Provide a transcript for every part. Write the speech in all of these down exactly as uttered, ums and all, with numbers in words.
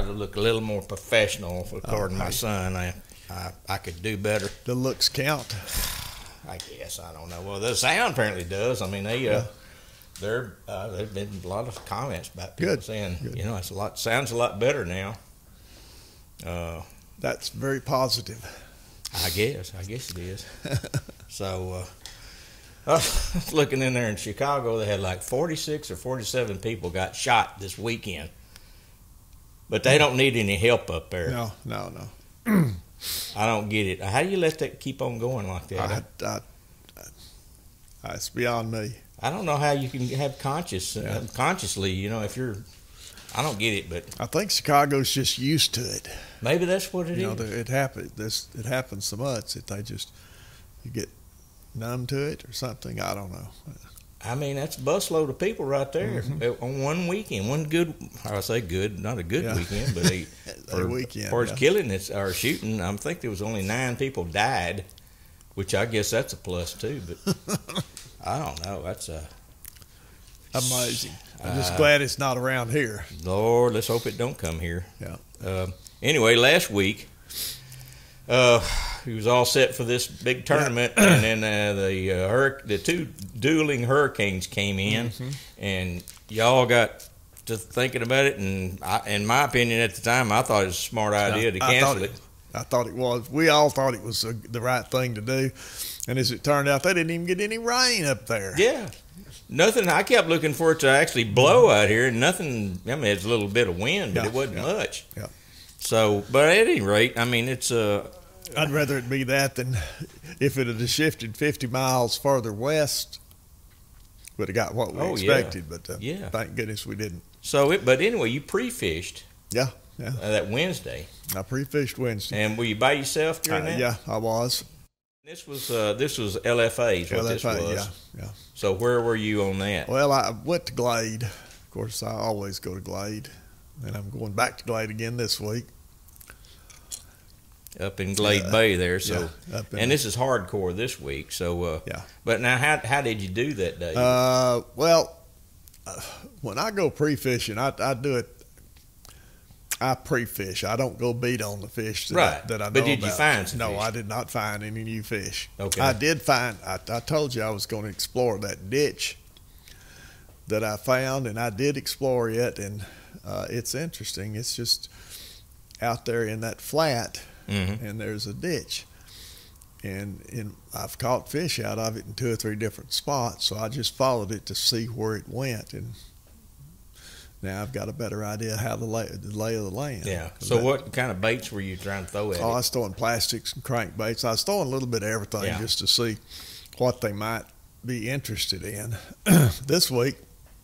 try to look a little more professional. According to my son, I, I I could do better. The looks count. I guess I don't know. Well, the sound apparently does. I mean, they uh, Yeah. they're uh, there've been a lot of comments about people Good. saying, Good. you know, it's a lot sounds a lot better now. Uh, That's very positive. I guess I guess it is. So. Uh, I was looking in there in Chicago, they had like forty-six or forty-seven people got shot this weekend. But they don't need any help up there. No, no, no. I don't get it. How do you let that keep on going like that? I, I, I, it's beyond me. I don't know how you can have conscious, Yeah. uh, consciously, you know, if you're, I don't get it, but I think Chicago's just used to it. maybe that's what it You is. know, it happens. This it happens so much that they just you get numb to it or something. I don't know. I mean, that's a busload of people right there Mm-hmm. on one weekend. One good, I say good, not a good Yeah. weekend, but a, A for, weekend, for yeah. killing it or shooting, I think there was only nine people died, which I guess that's a plus too. But I don't know. That's a Amazing. I'm just Uh, glad it's not around here. Lord. Let's hope it don't come here. Yeah. Uh, anyway, last week, uh, he was all set for this big tournament, and then uh, the uh, hurric- the two dueling hurricanes came in, Mm-hmm. and y'all got to thinking about it. And I, in my opinion, at the time, I thought it was a smart idea to I thought cancel it. I thought it was. We all thought it was uh the right thing to do, and as it turned out, they didn't even get any rain up there. Yeah, nothing. I kept looking for it to actually blow out here, and nothing. I mean, it's a little bit of wind, but Yeah, it wasn't yeah, much. yeah. So, but at any rate, I mean, it's uh, I'd rather it be that than if it had shifted fifty miles further west. Would have got what we Oh, yeah. expected, but uh, Yeah. thank goodness we didn't. so. It, but anyway, you pre-fished Yeah, yeah. uh, that Wednesday. I pre-fished Wednesday. And were you by yourself during Uh, that? yeah, I was. This was uh, this was L F A's what this L F A, was. yeah, yeah. So where were you on that? Well, I went to Glade. Of course, I always go to Glade, and I'm going back to Glade again this week. Up in Glade Yeah, Bay there. So yeah, up in- and this is hardcore this week. So uh, Yeah. But now, how how did you do that day? Uh, well, uh, when I go pre-fishing, I, I do it. I pre-fish. I don't go beat on the fish that, Right. I, that I know But did you about. find some No, fish? I did not find any new fish. Okay. I did find. I, I told you I was going to explore that ditch that I found, and I did explore it, and uh, it's interesting. It's just out there in that flat, Mhm. and there's a ditch. And, and I've caught fish out of it in two or three different spots, so I just followed it to see where it went, and now I've got a better idea how the lay, the lay of the land. Yeah. 'Cause So that- what kind of baits were you trying to throw at Oh, I it? was throwing plastics and crankbaits. I was throwing a little bit of everything Yeah. just to see what they might be interested in. This week,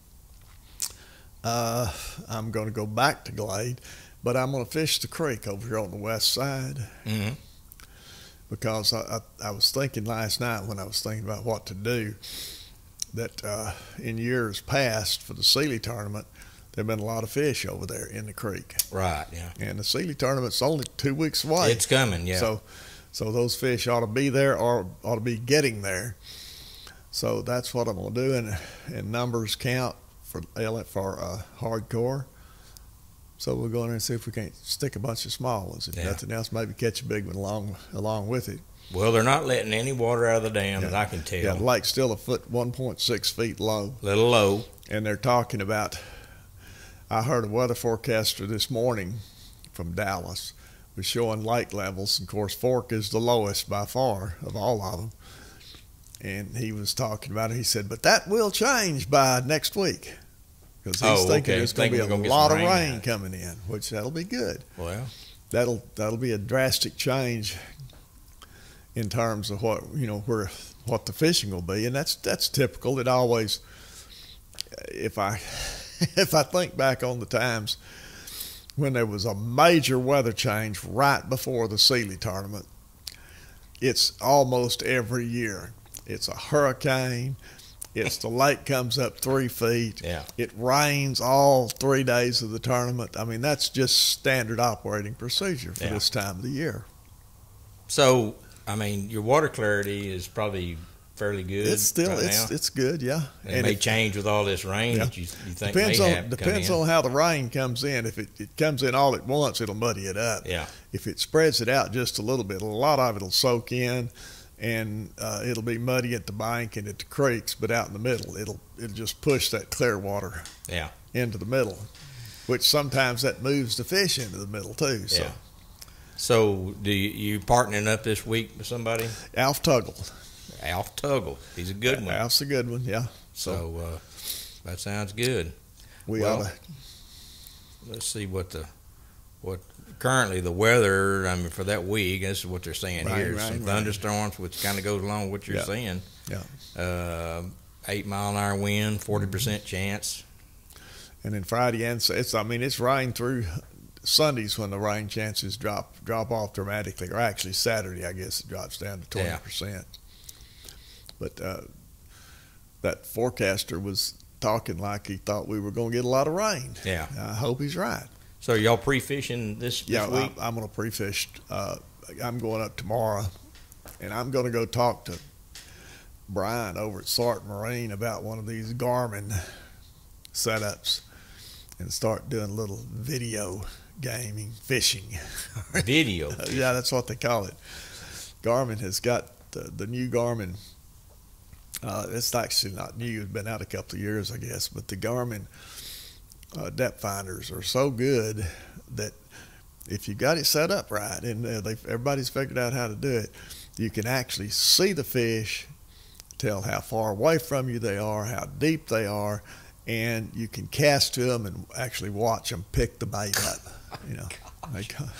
uh, I'm going to go back to Glade, but I'm going to fish the creek over here on the west side. hmm Because I, I, I was thinking last night when I was thinking about what to do that uh, in years past for the Sealy tournament, there have been a lot of fish over there in the creek. Right. Yeah. And the Sealy tournament's only two weeks away. It's coming. Yeah. So, so those fish ought to be there or ought to be getting there. So that's what I'm going to do. And, and numbers count for, L- for uh, hardcore. So we'll go in there and see if we can't stick a bunch of small ones. If Yeah. nothing else, maybe catch a big one along along with it. Well, they're not letting any water out of the dam that I can tell. Yeah, the lake's still a foot, one point six feet low, Little low. and they're talking about. I heard a weather forecaster this morning from Dallas was showing lake levels. Of course, Fork is the lowest by far of all of them, and he was talking about it. He said, "But that will change by next week." Because he's Oh, thinking okay. there's going to Thinking be we're a gonna get lot some of rain rain out. coming in, which that'll be good. Well. That'll that'll be a drastic change in terms of what you know where what the fishing will be, and that's that's typical. It always, if I if I think back on the times when there was a major weather change right before the Sealy tournament, it's almost every year. It's a hurricane. It's the lake comes up three feet. Yeah. It rains all three days of the tournament. I mean, that's just standard operating procedure for Yeah. this time of the year. So, I mean, your water clarity is probably fairly good. It's still right it's now? it's good, yeah. And it and may it change with all this rain Yeah. that you, you think depends may on have depends come in. on how the rain comes in. If it, it comes in all at once, it'll muddy it up. Yeah. If it spreads it out just a little bit, a lot of it'll soak in, and uh, it'll be muddy at the bank and at the creeks. But out in the middle, it'll it'll just push that clear water Yeah. into the middle, which sometimes that moves the fish into the middle too. So Yeah. So, do you, you partnering up this week with somebody? Alf Tuggle, Alf Tuggle. He's a good one. Alf's a good one, yeah. So, uh, that sounds good. We Well, ought to. Let's see what the what currently the weather. I mean, for that week, this is what they're saying Rain, here. rain, Some rain. thunderstorms, which kind of goes along with what you're Yeah. saying. Yeah. Uh, eight mile an hour wind, forty percent chance. And then Friday and Sa- it's I mean it's rain through Sundays when the rain chances drop drop off dramatically, or actually Saturday I guess it drops down to twenty percent. But uh, that forecaster was talking like he thought we were going to get a lot of rain. Yeah. I hope he's right. So y'all pre-fishing this, this Yeah, week? I'm, I'm going to pre-fish. Uh, I'm going up tomorrow, and I'm going to go talk to Brian over at Sart Marine about one of these Garmin setups and start doing a little video gaming fishing. Video. Yeah, that's what they call it. Garmin has got the, the new Garmin. Uh, it's actually not new. It's been out a couple of years, I guess. But the Garmin uh, depth finders are so good that if you got it set up right, and uh, they everybody's figured out how to do it, you can actually see the fish, tell how far away from you they are, how deep they are, and you can cast to them and actually watch them pick the bait up. You know, they come.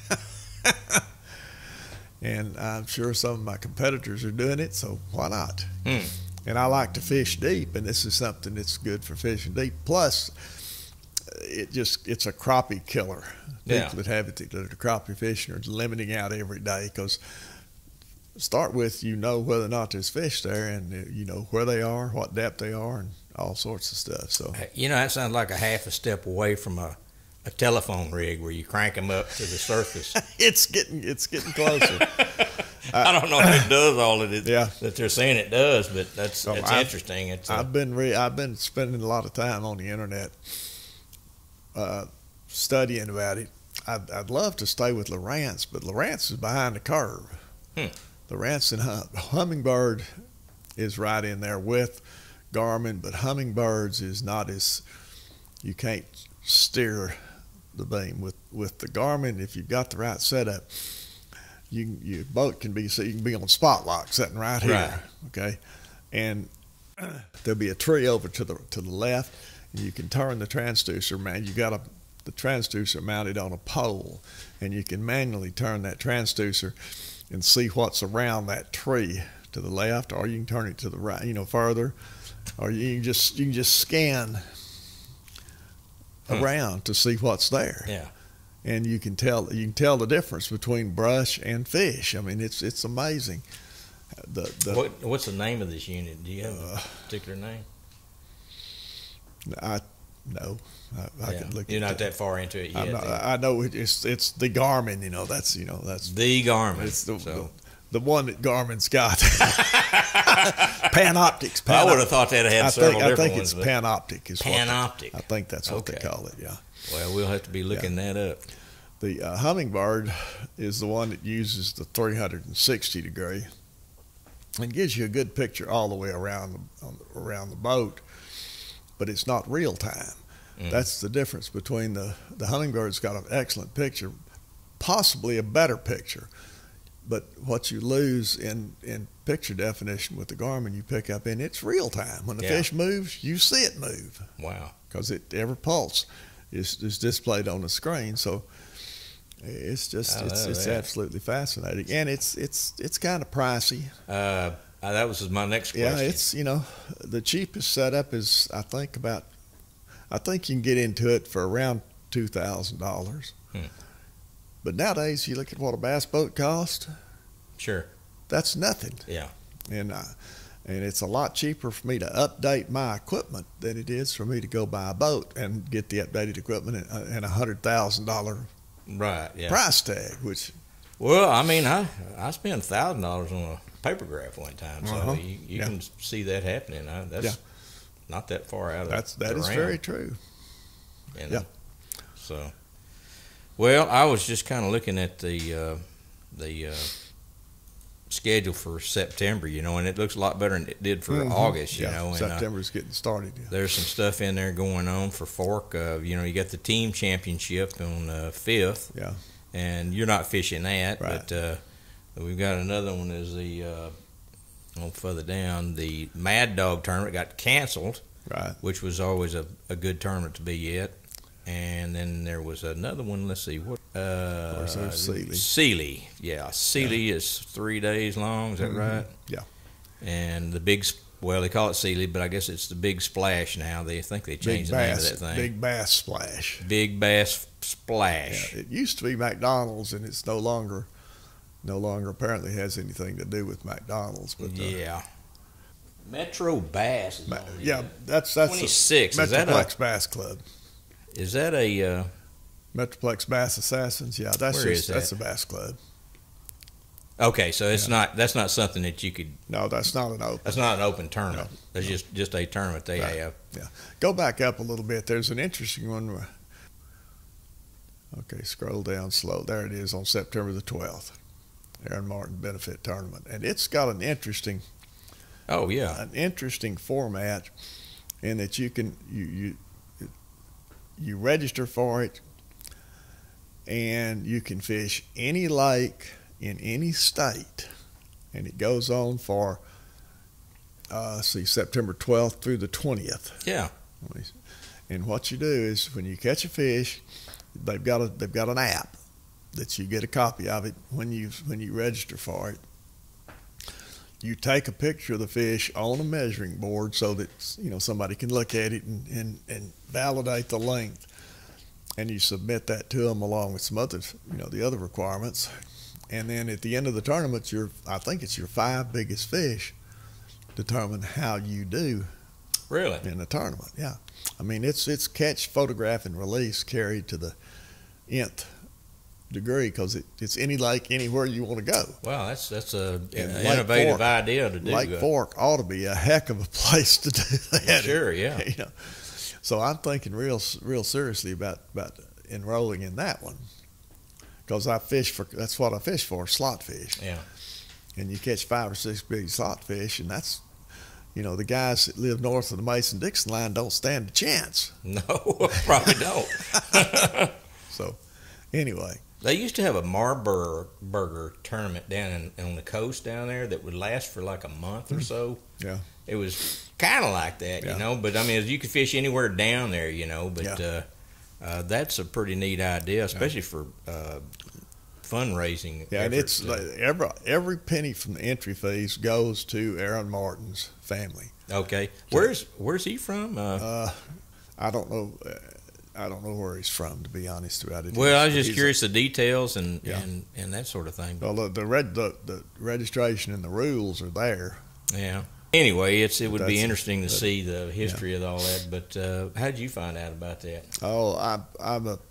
And I'm sure some of my competitors are doing it, so why not? Hmm. And I like to fish deep, and this is something that's good for fishing deep. Plus, it just it's a crappie killer. Yeah. People that have it that are crappie fishing are limiting out every day because start with you know whether or not there's fish there, and uh, you know where they are, what depth they are, and all sorts of stuff. So You know, that sounds like a half a step away from a, a telephone rig where you crank them up to the surface. it's getting it's getting closer. I don't know if it does all of it Yeah. that they're saying it does, but that's So that's I've- interesting. It's uh, I've been re- I've been spending a lot of time on the internet uh, studying about it. I'd, I'd love to stay with Lowrance, but Lowrance is behind the curve. Hmm. Lowrance and hum- Humminbird is right in there with Garmin, but Humminbirds is not as you can't steer the beam with with the Garmin. If you've got the right setup, you can- your boat can be so you can be on spot lock sitting right here. Right. Okay, and there'll be a tree over to the to the left, and you can turn the transducer. Man, you got a the transducer mounted on a pole, and you can manually turn that transducer and see what's around that tree to the left, or you can turn it to the right, you know, further, or you can just you can just scan Hmm. around to see what's there. yeah. And you can tell you can tell the difference between brush and fish. I mean, it's it's amazing. The, the What what's the name of this unit? Do you have Uh, a particular name? I no, I, I Yeah. can look. You're at not that far into it yet. I'm not, then. I know it- it's it's the Garmin. You know, that's you know that's the Garmin. it's the, so. the the one that Garmin's got. Panoptics. I would have thought they'd have had I several think I different think ones. it's but- Panoptic. Is what they- Panoptic. I think that's what Okay. they call it. Yeah. Well, we'll have to be looking that up. The uh, Humminbird is the one that uses the three hundred sixty degree and gives you a good picture all the way around the, on the, around the boat, but it's not real time. Mm. That's the difference between the the Hummingbird's got an excellent picture, possibly a better picture, but what you lose in in picture definition with the Garmin, you pick up in it's real time. When the Yeah. fish moves, you see it move Wow. because it every pulse is is displayed on the screen. So it's just I it's love it's that. absolutely fascinating, and it's it's it's kind of pricey. Uh, uh, that was my next Yeah, question. it's you know the cheapest setup is I think about I think you can get into it for around two thousand dollars. Hmm. But nowadays you look at what a bass boat costs. Sure. That's nothing, Yeah. and uh, and it's a lot cheaper for me to update my equipment than it is for me to go buy a boat and get the updated equipment and, uh, and a hundred thousand dollar Right. Yeah. price tag, which Well, I mean, I I spent a thousand dollars on a Papergraph one time, so Uh-huh. you, you Yeah. can see that happening. I, that's Yeah. not that far out of That's that the is realm, very true. you know? Yeah. So, well, I was just kind of looking at the uh, the uh, schedule for September, you know, and it looks a lot better than it did for Mhm. August, you Yeah, know. And, uh, September's getting started. Yeah. there's some stuff in there going on for Fork. Uh, you know, you got the team championship on uh, fifth, Yeah. and you're not fishing that, Right. but uh, we've got another one is the uh, a little further down. The Mad Dog tournament got canceled, Right. which was always a, a good tournament to be at. And then there was another one. Let's see what. Uh, course, there's Sealy. Sealy, yeah, Sealy is three days long. Is that Mhm. right? Yeah. And the big, s- well, they call it Sealy, but I guess it's the Big Splash now. They think they Big changed the name bass. of that thing. Big bass splash. Big Bass Yeah, Splash. it used to be McDonald's, and it's no longer, no longer apparently has anything to do with McDonald's. But uh, Yeah. Metro Bass. Is Ma- on the, yeah, uh, that's that's the twenty-six. Is that Metroplex a? Bass Club. Is that a? Uh, Metroplex Bass Assassins. Yeah, that's Where just is that's that? a bass club. okay, so it's Yeah. not. That's not something that you could. No, that's not an open. That's not an open tournament. No, That's just just a tournament they Right. have. Go back up a little bit. There's an interesting one. where- Okay, scroll down slow. There it is on September the twelfth. Aaron Martin Benefit Tournament, and it's got an interesting Oh yeah. an interesting format in that you can you you you register for it, and you can fish any lake in any state, and it goes on for uh, see September twelfth through the twentieth. Yeah. And what you do is when you catch a fish, they've got a they've got an app that you get a copy of it when you when you register for it. You take a picture of the fish on a measuring board so that you know somebody can look at it and, and, and validate the length, and you submit that to them along with some other you know the other requirements, and then at the end of the tournament, your I think it's your five biggest fish determine how you do Really. in the tournament. Yeah, I mean it's it's catch, photograph, and release carried to the nth degree because it, it's any lake anywhere you want to go. Wow, that's that's a And an Lake innovative Fork- idea to do. Lake uh, Fork ought to be a heck of a place to do that. Sure, yeah. You know, so I'm thinking real real seriously about about enrolling in that one because I fish for that's what I fish for, slot fish. Yeah. And you catch five or six big slot fish, and that's you know the guys that live north of the Mason-Dixon line don't stand a chance. No, probably don't. So anyway. They used to have a Marburg burger tournament down in, on the coast down there that would last for like a month or so. Yeah. It was kind of like that, Yeah. you know. But I mean, you could fish anywhere down there, you know. But Yeah. uh, uh, that's a pretty neat idea, especially for uh, fundraising. Yeah, and it's efforts. like every every penny from the entry fees goes to Aaron Martin's family. Okay, where's where's he from? Uh, Uh, I don't know. Uh, I don't know where he's from, to be honest about it. well, I was He's- just he's curious the details and, Yeah. and, and that sort of thing. A, well, the the, red, the the registration and the rules are there. Yeah. Anyway, it's it would be That's- interesting to that- see the history of all that. But uh, how did you find out about that? Oh, I, I'm a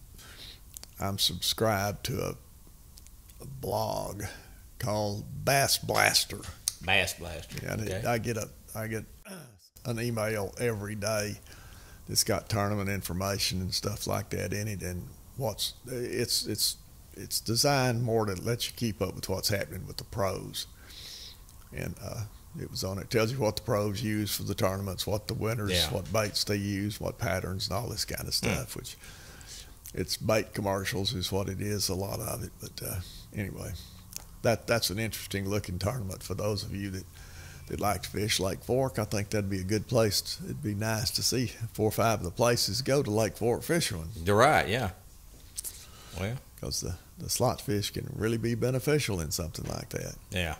I'm subscribed to a, a blog called Bass Blaster. Bass Blaster. Yeah, and it- Okay. I get a I get an email every day that's got tournament information and stuff like that in it, and what's it's it's it's designed more to let you keep up with what's happening with the pros. And uh, it was on it tells you what the pros use for the tournaments, what the winners, Yeah. what baits they use, what patterns, and all this kind of stuff. Which it's bait commercials is what it is, a lot of it. But uh, anyway, that that's an interesting looking tournament for those of you that. That like to fish Lake Fork. I think that'd be a good place. It'd be nice to see four or five of the places go to Lake Fork fishing You're right. Yeah. Well. because the, the slot fish can really be beneficial in something like that. Yeah.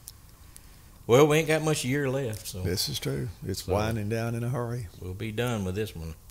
Well, we ain't got much year left, so This is true. It's So- winding down in a hurry. we'll be done with this one.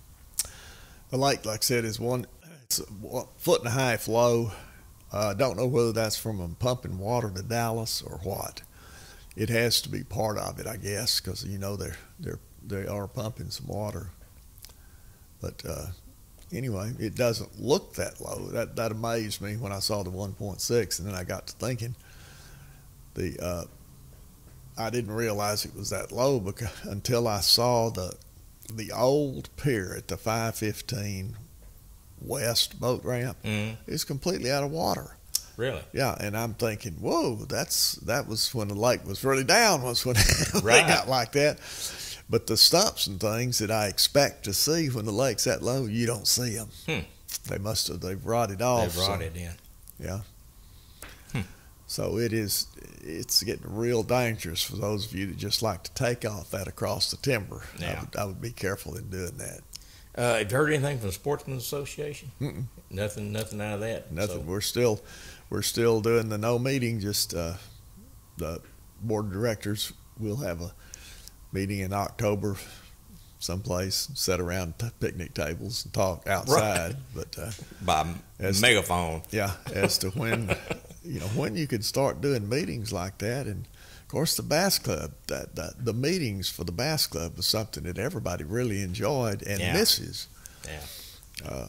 The lake, like I said, is one. It's a one foot and a half low. I uh, don't know whether that's from them pumping water to Dallas or what. It has to be part of it, I guess, because you know they're they're they are pumping some water. But uh, anyway, it doesn't look that low. That that amazed me when I saw the one point six, and then I got to thinking, the uh, I didn't realize it was that low because until I saw the the old pier at the five fifteen West boat ramp. Mm. It's completely out of water. Really? Yeah, and I'm thinking, whoa, that's that was when the lake was really down. Was when Right. they got like that. But the stumps and things that I expect to see when the lake's that low, you don't see them. Hmm. They must have they've rotted off. They've rotted so, in. Yeah. Hmm. So it is. It's getting real dangerous for those of you that just like to take off that across the timber. Yeah. I would, I would be careful in doing that. Uh, have you heard anything from the Sportsman's Association? Mm-mm. Nothing. Nothing out of that. Nothing. So, We're still, we're still doing the no meeting. Just uh, the board of directors will have a meeting in October, someplace, sit around t- picnic tables and talk outside. Right. But uh, by as megaphone. To, yeah, as to when, you know, when you could start doing meetings like that, and of course the bass club, that, that the meetings for the bass club was something that everybody really enjoyed and Yeah. misses. Yeah. Uh,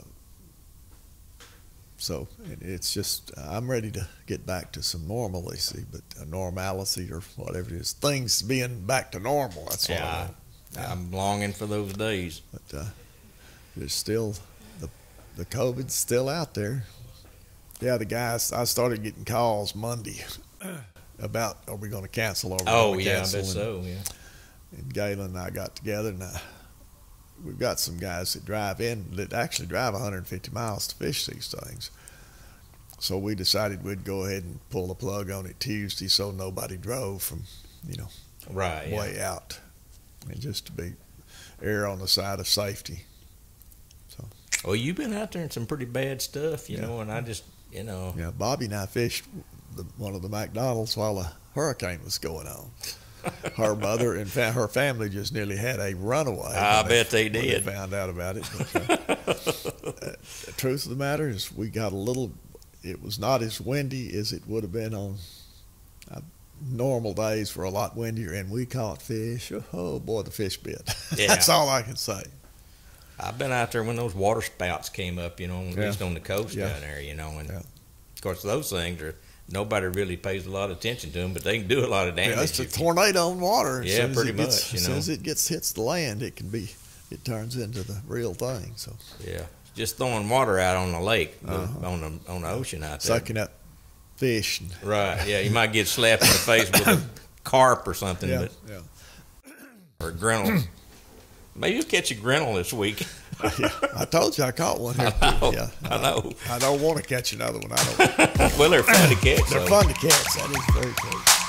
So it- it's just, I'm ready to get back to some normalcy, but a normalcy or whatever it is, things being back to normal. That's what I Yeah. want. Yeah. I'm longing for those days. But uh, there's still, the, the COVID's still out there. Yeah, the guys, I started getting calls Monday about, are we going to cancel or are we Oh going to yeah, I cancel? bet And, so. Yeah. and Galen and I got together, and I, we've got some guys that drive in that actually drive one hundred fifty miles to fish these things. So we decided we'd go ahead and pull the plug on it Tuesday, so nobody drove from, you know, Right. Yeah. way out, and just to be err on the side of safety. Well, you've been out there in some pretty bad stuff, you Yeah. know, and I just, you know. Yeah, Bobby and I fished the, one of the McDonald's while a hurricane was going on. Her mother and fa- her family just nearly had a runaway. I when bet they when did. They found out about it. But, uh, uh, the truth of the matter is, we got a little. It was not as windy as it would have been on uh, normal days. Were a lot windier, and we caught fish. Oh boy, the fish bit. Yeah. That's all I can say. I've been out there when those water spouts came up, you know, at Yeah. least on the coast Yeah. down there, you know, and Yeah. of course those things are nobody really pays a lot of attention to them, but they can do a lot of damage. Yeah, it's a if you- tornado in water. As Yeah, soon as pretty it gets, much, you As soon know. as it gets hits the land, it can be. It turns into the real thing. So yeah, just throwing water out on the lake, Uh-huh. on the on the ocean out there. sucking up fish. And, Right? Yeah, you might get slapped in the face with a carp or something, yeah, but yeah. or a grinnell. Maybe you'll catch a grinnell this week. yeah. I told you I caught one here. I know. Yeah, I know. I don't want to catch another one. I don't. Well, they're fun to catch. They're so. fun to catch. That is very true.